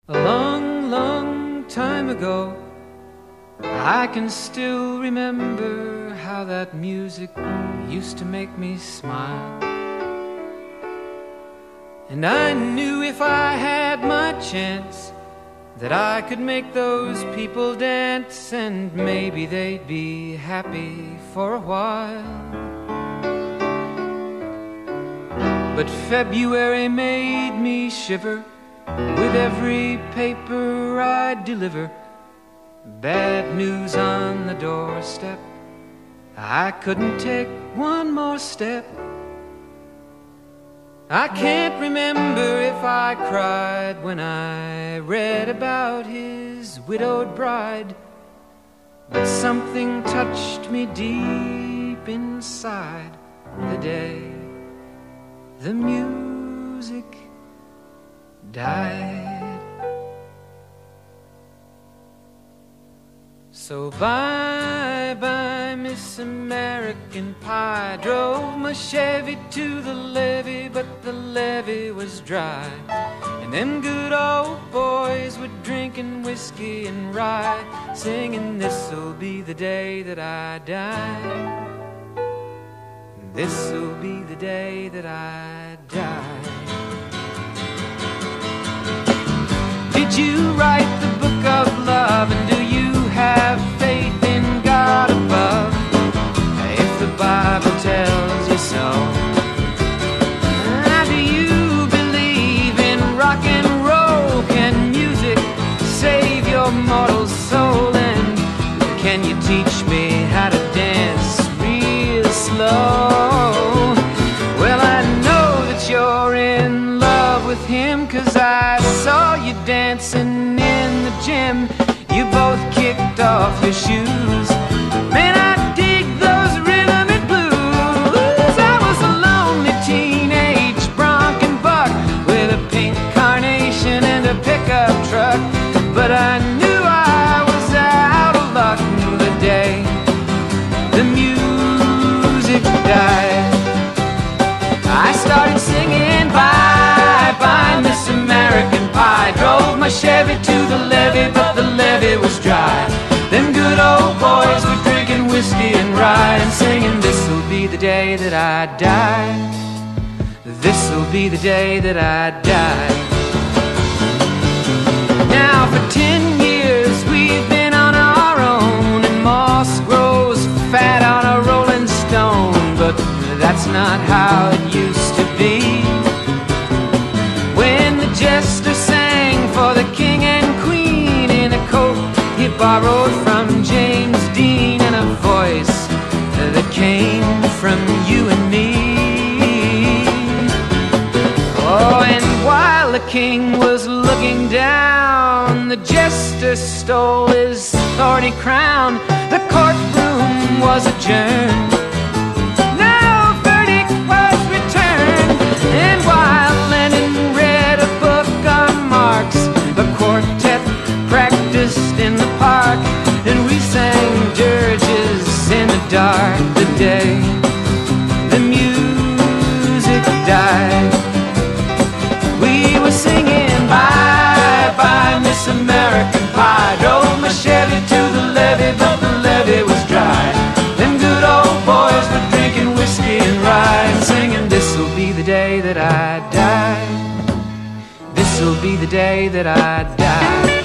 A long, long time ago, I can still remember how that music used to make me smile. And I knew if I had my chance that I could make those people dance, and maybe they'd be happy for a while. But February made me shiver with every paper I'd deliver. Bad news on the doorstep, I couldn't take one more step. I can't remember if I cried when I read about his widowed bride, but something touched me deep inside the day the music died. So bye-bye, Miss American Pie. Drove my Chevy to the levee, but the levee was dry. And them good old boys were drinking whiskey and rye, singing, "This'll be the day that I die. This'll be the day that I die." Did you write the book of love, and do you have faith in God above? If the Bible tells you so. Do you believe in rock and roll? Can music save your mortal soul? And can you teach me how to dance real slow? Well, I know that you're in love with him, 'cause I saw you dancing in the gym. You both kicked off your shoes. Man, I dig those rhythm and blues. I was a lonely teenage bronc and buck with a pink carnation and a pickup truck, but I knew I was out of luck the day the music died. I started singing bye-bye, Miss American Pie. Drove my Chevy to the levee, but the levee was dry. Them good old boys were drinking whiskey and rye, and singing, "This'll be the day that I die. This'll be the day that I die." Now for 10 years we've been on our own, and moss grows fat on a rolling stone, but that's not how it used to be. When the jester sang for the king and queen in a coat he borrowed from James Dean, and a voice that came from you and me. Oh, and while the king was looking down, the jester stole his thorny crown. The courtroom was adjourned. And while Lennon read a book on Marx, the quartet practiced in the park, and we sang dirges in the dark the day the music died. We were singing bye-bye, Miss American Pie. Drove my Chevy to the levee, but the levee was dry. Them good old boys were drinking whiskey and rye, and singing, "This'll be the day that I die. This'll be the day that I die."